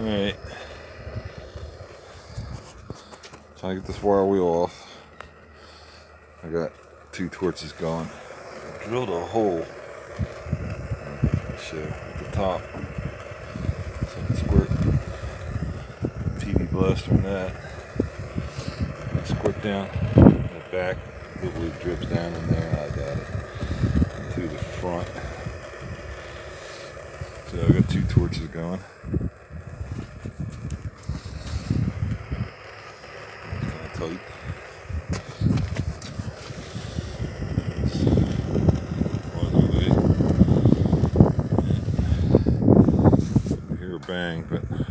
Alright. Trying to get this wire wheel off. I got 2 torches going. I drilled a hole. So at the top. So I can squirt PV blaster on that. Squirt down in the back. Hopefully it drips down in there. I got it. To the front. So I got 2 torches going. Kind of tight. I hear a bang, but